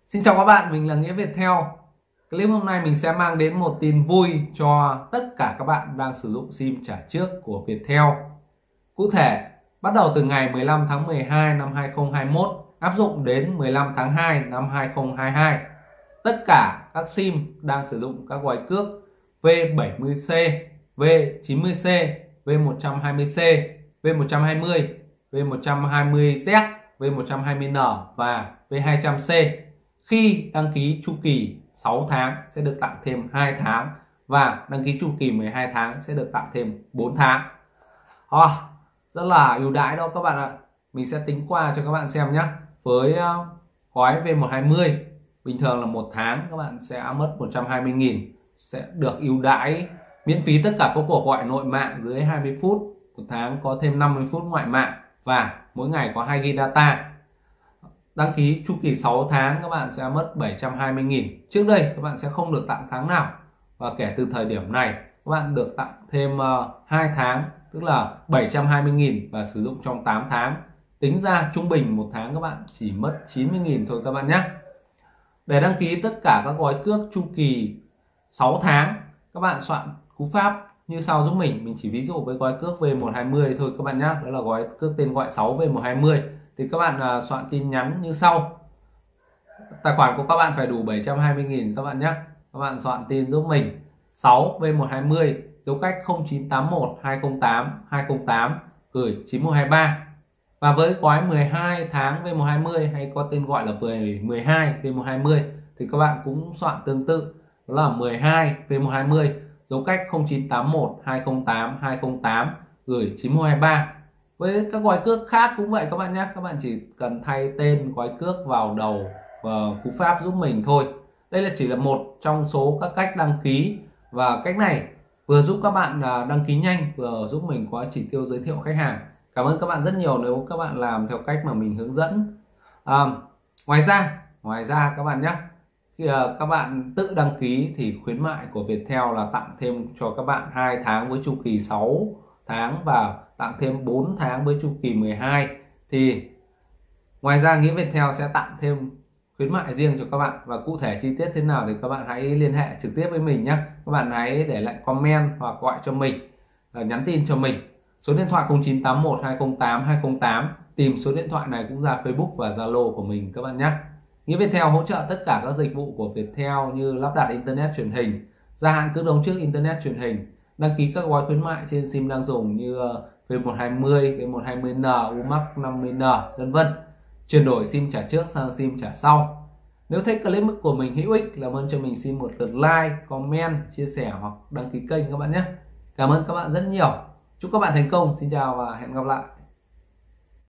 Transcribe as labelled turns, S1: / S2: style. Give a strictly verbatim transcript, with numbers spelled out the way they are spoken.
S1: Xin chào các bạn, mình là Nghĩa Viettel. Clip hôm nay mình sẽ mang đến một tin vui cho tất cả các bạn đang sử dụng sim trả trước của Viettel. Cụ thể, bắt đầu từ ngày mười lăm tháng mười hai năm hai nghìn không trăm hai mươi mốt, áp dụng đến mười lăm tháng hai năm hai nghìn không trăm hai mươi hai, tất cả các sim đang sử dụng các gói cước V bảy mươi C, V chín mươi C, V một trăm hai mươi C, V một trăm hai mươi, V một trăm hai mươi Z, V một trăm hai mươi N và V hai trăm C khi đăng ký chu kỳ sáu tháng sẽ được tặng thêm hai tháng, và đăng ký chu kỳ mười hai tháng sẽ được tặng thêm bốn tháng. À, rất là ưu đãi đó các bạn ạ. Mình sẽ tính qua cho các bạn xem nhé. Với uh, gói V một trăm hai mươi bình thường là một tháng các bạn sẽ mất một trăm hai mươi nghìn, sẽ được ưu đãi miễn phí tất cả các cuộc gọi nội mạng dưới hai mươi phút, một tháng có thêm năm mươi phút ngoại mạng và mỗi ngày có hai gi ga bai data. Đăng ký chu kỳ sáu tháng các bạn sẽ mất bảy trăm hai mươi nghìn. Trước đây các bạn sẽ không được tặng tháng nào, và kể từ thời điểm này các bạn được tặng thêm uh, hai tháng, tức là bảy trăm hai mươi nghìn và sử dụng trong tám tháng. Tính ra trung bình một tháng các bạn chỉ mất chín mươi nghìn thôi các bạn nhé. Để đăng ký tất cả các gói cước chu kỳ sáu tháng, các bạn soạn cú pháp như sau giúp mình. Mình chỉ ví dụ với gói cước V một trăm hai mươi thôi các bạn nhé. Đó là gói cước tên gọi sáu V một trăm hai mươi. Thì các bạn uh, soạn tin nhắn như sau. Tài khoản của các bạn phải đủ bảy trăm hai mươi nghìn các bạn nhé. Các bạn soạn tin giúp mình sáu V một trăm hai mươi dấu cách không chín tám một hai không tám hai không tám gửi chín một hai ba. Và với gói mười hai tháng V một trăm hai mươi hay có tên gọi là mười hai V một trăm hai mươi thì các bạn cũng soạn tương tự, đó là mười hai V một trăm hai mươi dấu cách không chín tám một hai không tám hai không tám gửi chín một hai ba. Với các gói cước khác cũng vậy các bạn nhé. Các bạn chỉ cần thay tên gói cước vào đầu và cú pháp giúp mình thôi. Đây là chỉ là một trong số các cách đăng ký, và cách này vừa giúp các bạn đăng ký nhanh, vừa giúp mình có chỉ tiêu giới thiệu khách hàng. Cảm ơn các bạn rất nhiều nếu các bạn làm theo cách mà mình hướng dẫn. À, ngoài ra, ngoài ra các bạn nhé, khi các bạn tự đăng ký thì khuyến mại của Viettel là tặng thêm cho các bạn hai tháng với chu kỳ sáu tháng và tặng thêm bốn tháng với chu kỳ mười hai. Thì ngoài ra Nghĩa Viettel sẽ tặng thêm khuyến mại riêng cho các bạn, và cụ thể chi tiết thế nào thì các bạn hãy liên hệ trực tiếp với mình nhé. Các bạn hãy để lại comment hoặc gọi cho mình, nhắn tin cho mình. Số điện thoại không chín tám một hai không tám hai không tám. Tìm số điện thoại này cũng ra Facebook và Zalo của mình các bạn nhé. Nghĩa Viettel hỗ trợ tất cả các dịch vụ của Viettel như lắp đặt internet truyền hình, gia hạn cước đóng trước internet truyền hình, đăng ký các gói khuyến mại trên sim đang dùng như V một trăm hai mươi, V một trăm hai mươi N, U M A C năm mươi N, vân vân. Chuyển đổi sim trả trước sang sim trả sau. Nếu thấy clip của mình hữu ích, làm ơn cho mình xin một lượt like, comment, chia sẻ hoặc đăng ký kênh các bạn nhé. Cảm ơn các bạn rất nhiều. Chúc các bạn thành công. Xin chào và hẹn gặp lại.